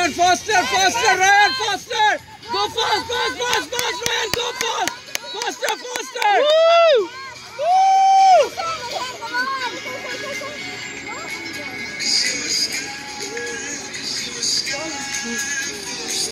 Ryan, faster, Ryan, faster! Go fast, Ryan, go fast! Faster, faster! Woo! Woo!